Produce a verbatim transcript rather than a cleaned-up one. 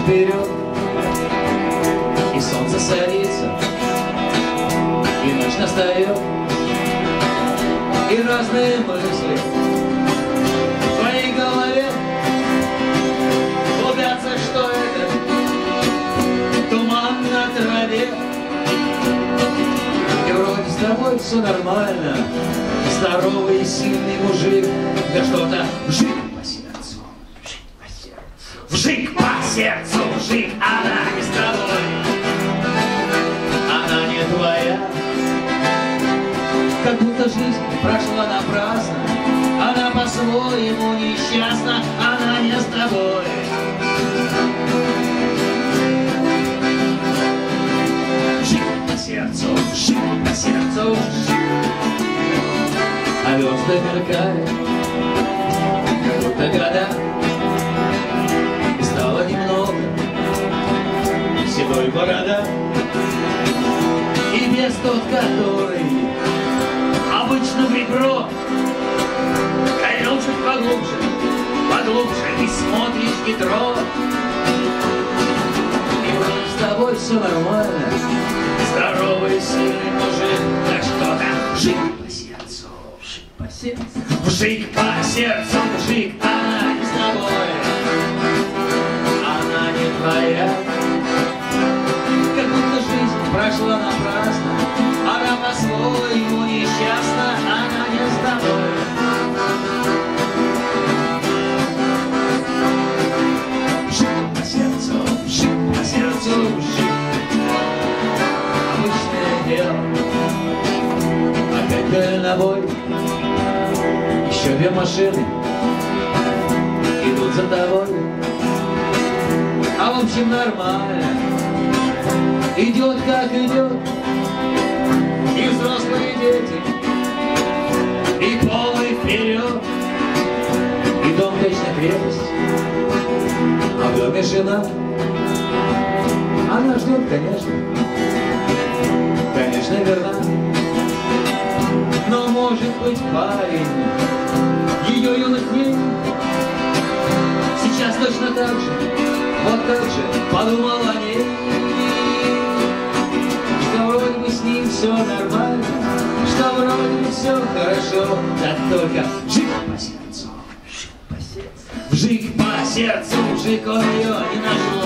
вперед, и солнце садится, и ночь настает, и разные мысли в твоей голове клубятся, что это туман на траве. И вроде с тобой все нормально, здоровый и сильный мужик, да что-то вжик по сердцу, вжик по сердцу, вжик по сердцу, вжик, она не с тобой, она не твоя. Как будто жизнь прошла напрасно, она по-своему несчастна, она не с тобой. Вжик по сердцу, вжик по сердцу, вжик. А звезды мелькают, как будто года, и стало немного седой борода. И без тот, который обычно в ребро кольнул чуть поглубже, поглубже, и смотришь в метро. И вроде с тобой все нормально, здоровый, сильный мужик, да что-то вжик по сердцу, вжик по сердцу, вжик по сердцу, вжик, она не с тобой, она не твоя. Как будто жизнь прошла напрасно, она по-своему несчастна, она не с тобой. Вжик по сердцу, вжик по сердцу, вжик. Обычное дело, опять дальнобой. Еще две машины идут за тобой. А в общем нормально, идет как идет. И взрослые дети, и полный вперед, и дом точно крепость, а в доме жена. Она ждет, конечно, конечно, верна. Но может быть парень ее юных дней сейчас точно так же, вот так же подумал о ней. С ним все нормально, что вроде бы все хорошо, да только вжик по сердцу, вжик по сердцу, вжик по сердцу, вжик он ее не нашел.